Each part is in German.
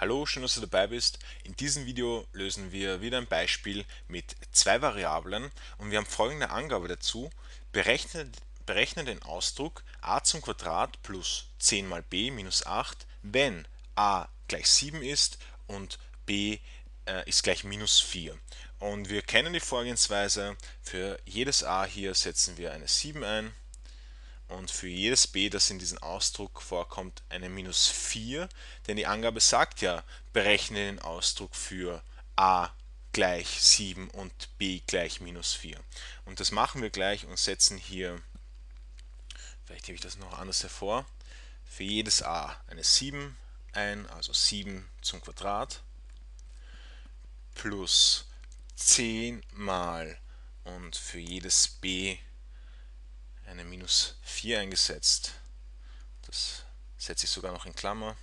Hallo, schön, dass du dabei bist. In diesem Video lösen wir wieder ein Beispiel mit zwei Variablen und wir haben folgende Angabe dazu. Berechne, berechne den Ausdruck a zum Quadrat plus 10 mal b minus 8, wenn a gleich 7 ist und b ist gleich minus 4. Und wir kennen die Vorgehensweise. Für jedes a hier setzen wir eine 7 ein und für jedes b, das in diesem Ausdruck vorkommt, eine minus 4, denn die Angabe sagt ja, berechne den Ausdruck für a gleich 7 und b gleich minus 4. Und das machen wir gleich und setzen hier, vielleicht hebe ich das noch anders hervor, für jedes a eine 7 ein, also 7 zum Quadrat, plus 10 mal und für jedes b eine minus 4 eingesetzt. Das setze ich sogar noch in Klammer.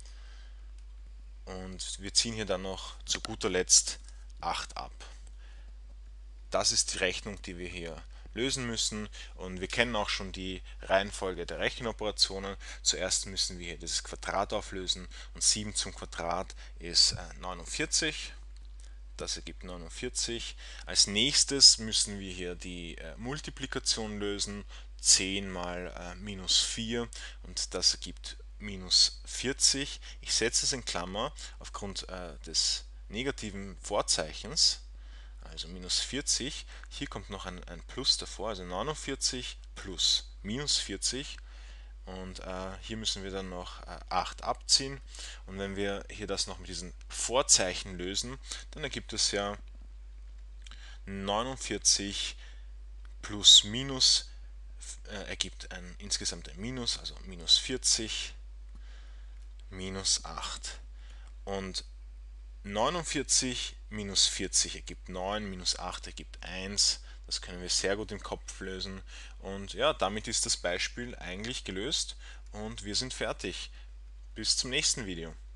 Und wir ziehen hier dann noch zu guter Letzt 8 ab. Das ist die Rechnung, die wir hier lösen müssen, und wir kennen auch schon die Reihenfolge der Rechenoperationen. Zuerst müssen wir hier dieses Quadrat auflösen und 7 zum Quadrat ist 49. Das ergibt 49. Als nächstes müssen wir hier die Multiplikation lösen. 10 mal minus 4 und das ergibt minus 40. Ich setze es in Klammer aufgrund des negativen Vorzeichens, also minus 40. Hier kommt noch ein Plus davor, also 49 plus minus 40. Und hier müssen wir dann noch 8 abziehen. Und wenn wir hier das noch mit diesen Vorzeichen lösen, dann ergibt es ja 49 plus minus ergibt insgesamt ein Minus, also minus 40 minus 8. Und 49 minus 40 ergibt 9, minus 8 ergibt 1. Das können wir sehr gut im Kopf lösen. Und ja, damit ist das Beispiel eigentlich gelöst und wir sind fertig. Bis zum nächsten Video.